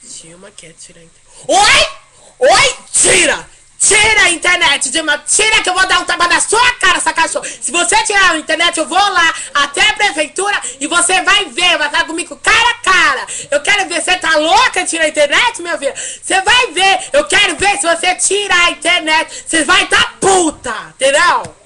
Dilma quer tirar a internet. Oi? Oi? Tira! Tira a internet, Dilma! Tira que eu vou dar um tapa na sua cara, essa cachorra! Se você tirar a internet, eu vou lá até a prefeitura e você vai ver, vai estar comigo cara a cara! Eu quero ver, você tá louca de tirar a internet, minha filha? Você vai ver! Eu quero ver se você tirar a internet! Você vai tá puta! Entendeu?